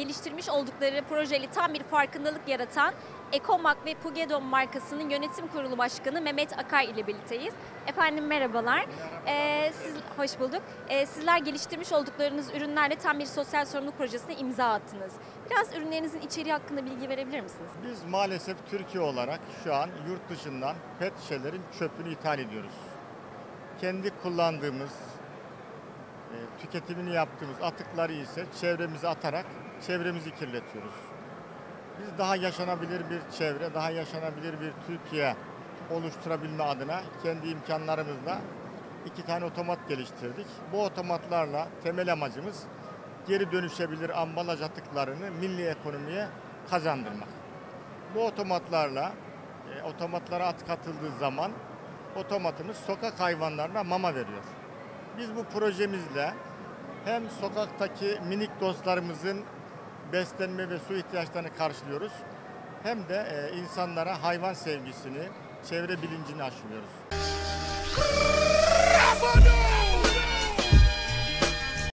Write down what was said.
geliştirmiş oldukları projeli tam bir farkındalık yaratan Ekomak ve Pugedon markasının yönetim kurulu başkanı Mehmet Akay ile birlikteyiz. Efendim merhabalar. Hoş bulduk. Sizler geliştirmiş olduklarınız ürünlerle tam bir sosyal sorumluluk projesine imza attınız. Biraz ürünlerinizin içeriği hakkında bilgi verebilir misiniz? Biz maalesef Türkiye olarak şu an yurt dışından pet şişelerin çöpünü ithal ediyoruz. Kendi kullandığımız, tüketimini yaptığımız atıkları ise çevremize atarak çevremizi kirletiyoruz. Biz daha yaşanabilir bir çevre, daha yaşanabilir bir Türkiye oluşturabilme adına kendi imkanlarımızla 2 tane otomat geliştirdik. Bu otomatlarla temel amacımız geri dönüşebilir ambalaj atıklarını milli ekonomiye kazandırmak. Bu otomatlara atık atıldığı zaman otomatımız sokak hayvanlarına mama veriyor. Biz bu projemizle hem sokaktaki minik dostlarımızın beslenme ve su ihtiyaçlarını karşılıyoruz, hem de insanlara hayvan sevgisini, çevre bilincini aşılıyoruz.